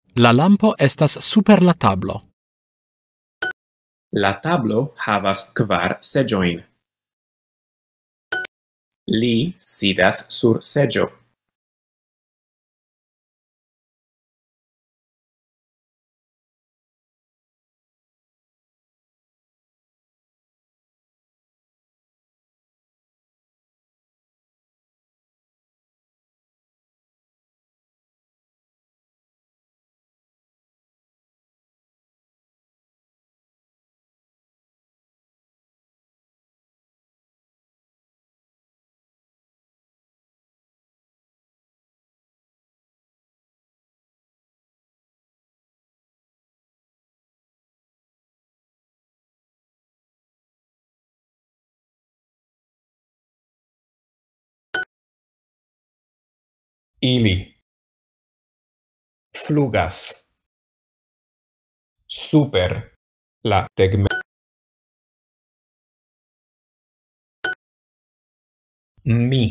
La lampo estas super la tablo. La tablo havas 4 seĝojn. Li sidas sur seĝo. Ili flugas super la tegmento. Mi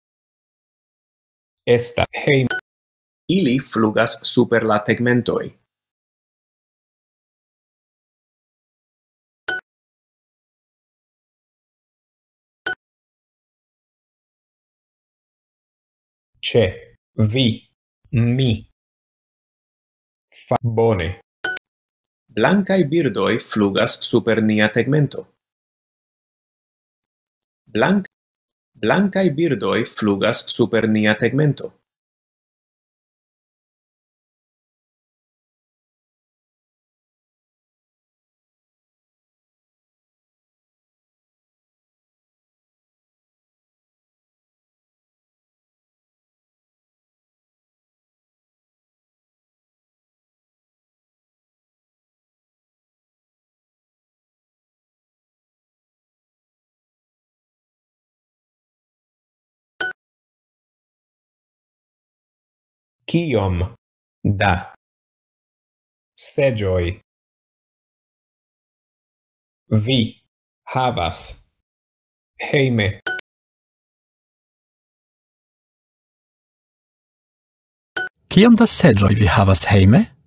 estas hejme. Ili flugas super la tegmentoj. Ĉe vi, mi. Bone. Blankaj birdoj flugas super nia tegmento. Blankaj birdoj flugas super nia tegmento. Kiom da seĝoj vi havas hejme? Kiom da seĝoj vi havas hejme?